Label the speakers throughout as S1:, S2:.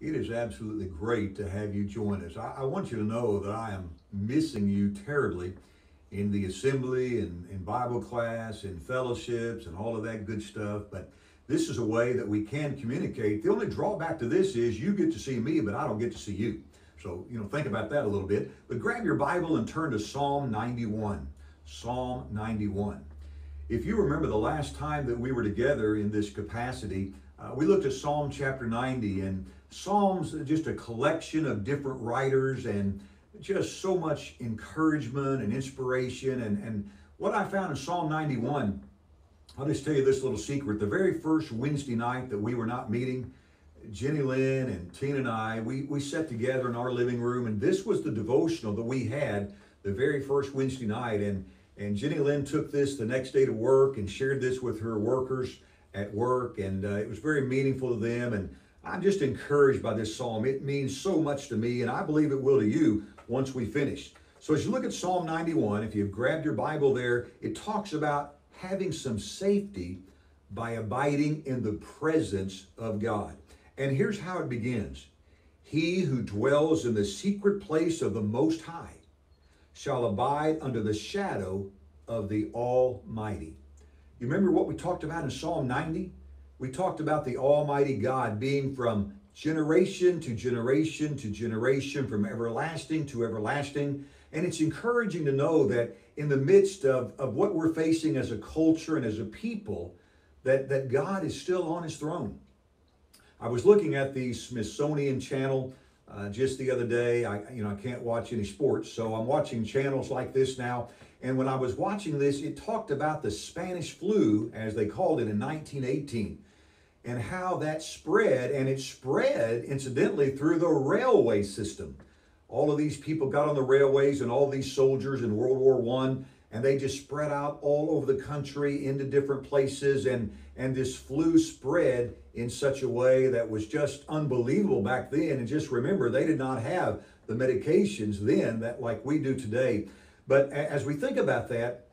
S1: It is absolutely great to have you join us. I want you to know that I am missing you terribly in the assembly and in Bible class and fellowships and all of that good stuff. But this is a way that we can communicate. The only drawback to this is you get to see me, but I don't get to see you. So, think about that a little bit. But grab your Bible and turn to Psalm 91. Psalm 91. If you remember the last time that we were together in this capacity, we looked at Psalm chapter 90, and Psalms are just a collection of different writers and just so much encouragement and inspiration. And what I found in Psalm 91, I'll just tell you this little secret. The very first Wednesday night that we were not meeting, Jenny Lynn and Tina and I, we sat together in our living room, and this was the devotional that we had the very first Wednesday night. And Jenny Lynn took this the next day to work and shared this with her workers at work, and it was very meaningful to them. And I'm just encouraged by this psalm. It means so much to me, and I believe it will to you once we finish. So as you look at Psalm 91, if you've grabbed your Bible there, it talks about having some safety by abiding in the presence of God. And here's how it begins. He who dwells in the secret place of the Most High shall abide under the shadow of the Almighty. You remember what we talked about in Psalm 90? We talked about the Almighty God being from generation to generation to generation, from everlasting to everlasting. And it's encouraging to know that in the midst of what we're facing as a culture and as a people, that God is still on his throne. I was looking at the Smithsonian Channel just the other day. I can't watch any sports, so I'm watching channels like this now. And when I was watching this, it talked about the Spanish flu, as they called it, in 1918, and how that spread, and it spread, incidentally, through the railway system. All of these people got on the railways, and all these soldiers in World War I, and they just spread out all over the country into different places, and this flu spread in such a way that was just unbelievable back then. And just remember, they did not have the medications then that like we do today. But as we think about that,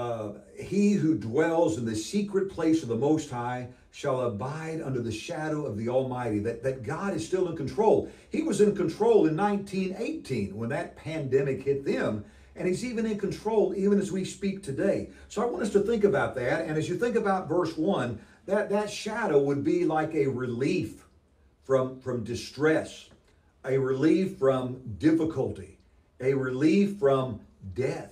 S1: he who dwells in the secret place of the Most High shall abide under the shadow of the Almighty, that God is still in control. He was in control in 1918 when that pandemic hit them, and he's even in control even as we speak today. So I want us to think about that. And as you think about verse 1, that shadow would be like a relief from distress, a relief from difficulty, a relief from death,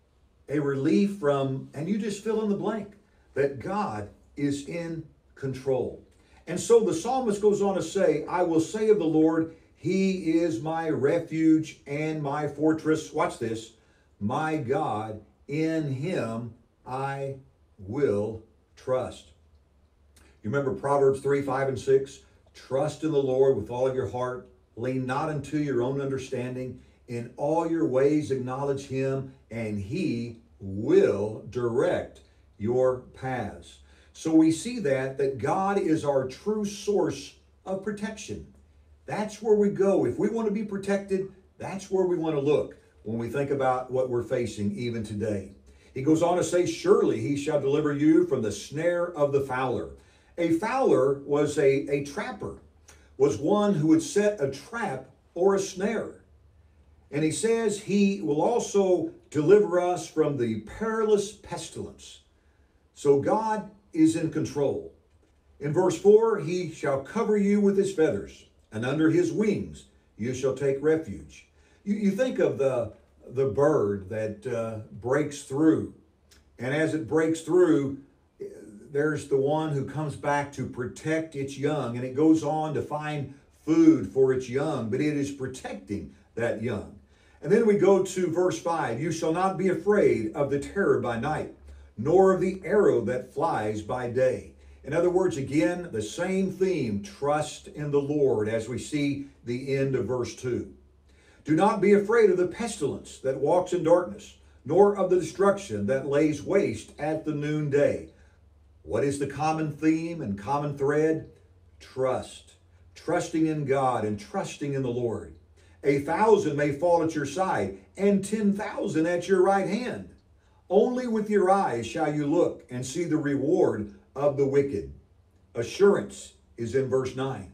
S1: a relief from, and you just fill in the blank, that God is in control. And so the psalmist goes on to say, I will say of the Lord, he is my refuge and my fortress. Watch this. My God, in him I will trust. You remember Proverbs 3, 5, and 6? Trust in the Lord with all of your heart. Lean not unto your own understanding. In all your ways acknowledge him, and he will direct your paths. So we see that God is our true source of protection. That's where we go. If we want to be protected, that's where we want to look when we think about what we're facing even today. He goes on to say, surely he shall deliver you from the snare of the fowler. A fowler was a trapper, was one who would set a trap or a snare. And he says he will also deliver us from the perilous pestilence. So God is in control. In verse 4, he shall cover you with his feathers, and under his wings you shall take refuge. You think of the bird that breaks through. And as it breaks through, there's the one who comes back to protect its young. And it goes on to find food for its young, but it is protecting that young. And then we go to verse 5. You shall not be afraid of the terror by night, nor of the arrow that flies by day. In other words, again, the same theme, trust in the Lord, as we see the end of verse 2. Do not be afraid of the pestilence that walks in darkness, nor of the destruction that lays waste at the noonday. What is the common theme and common thread? Trust. Trusting in God and trusting in the Lord. 1,000 may fall at your side, and 10,000 at your right hand. Only with your eyes shall you look and see the reward of the wicked. Assurance is in verse 9.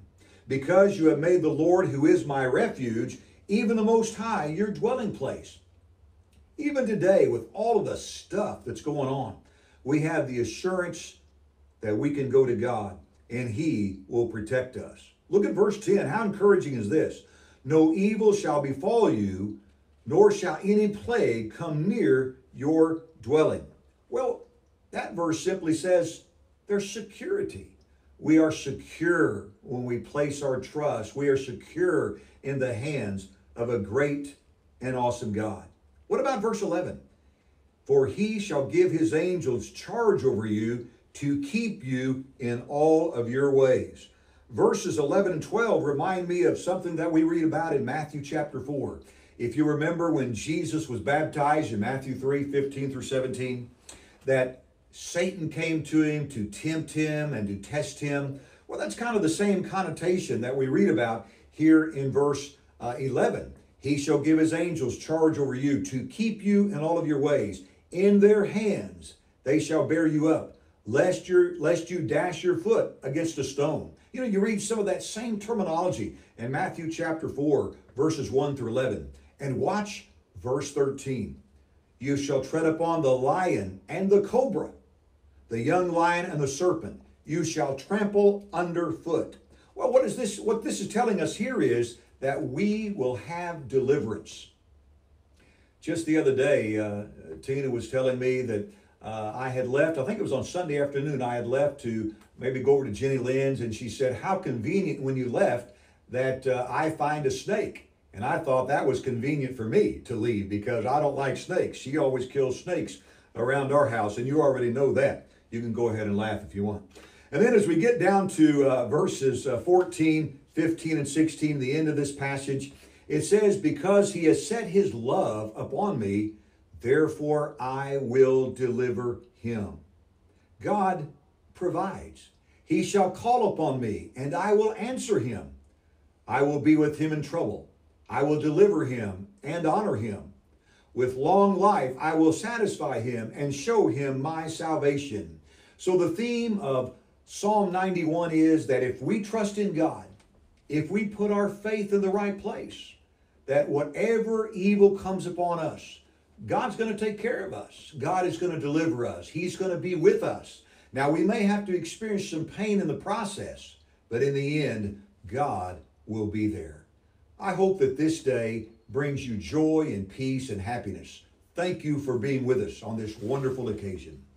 S1: because you have made the Lord, who is my refuge, even the Most High, your dwelling place. Even today, with all of the stuff that's going on, we have the assurance that we can go to God and He will protect us. Look at verse 10. How encouraging is this? No evil shall befall you, nor shall any plague come near your dwelling. Well, that verse simply says there's security. We are secure when we place our trust. We are secure in the hands of a great and awesome God. What about verse 11? For He shall give His angels charge over you to keep you in all of your ways. Verses 11 and 12 remind me of something that we read about in Matthew chapter 4. If you remember when Jesus was baptized in Matthew 3, 15 through 17, that Satan came to him to tempt him and to test him. Well, that's kind of the same connotation that we read about here in verse 11. He shall give His angels charge over you to keep you in all of your ways. In their hands they shall bear you up, lest you dash your foot against a stone. You know, you read some of that same terminology in Matthew chapter 4, verses 1 through 11. And watch verse 13. You shall tread upon the lion and the cobra, the young lion and the serpent. You shall trample underfoot. Well, what this is telling us here is that we will have deliverance. Just the other day, Tina was telling me that I had left, I think it was on Sunday afternoon, I had left to maybe go over to Jenny Lynn's, and she said, how convenient when you left that I find a snake. And I thought that was convenient for me to leave because I don't like snakes. She always kills snakes around our house, and you already know that. You can go ahead and laugh if you want. And then as we get down to verses 14, 15, and 16, the end of this passage, it says, because He has set His love upon me, therefore I will deliver him. God provides. He shall call upon me, and I will answer him. I will be with him in trouble. I will deliver him and honor him. With long life I will satisfy him and show him my salvation. So the theme of Psalm 91 is that if we trust in God, if we put our faith in the right place, that whatever evil comes upon us, God's going to take care of us. God is going to deliver us. He's going to be with us. Now, we may have to experience some pain in the process, but in the end, God will be there. I hope that this day brings you joy and peace and happiness. Thank you for being with us on this wonderful occasion.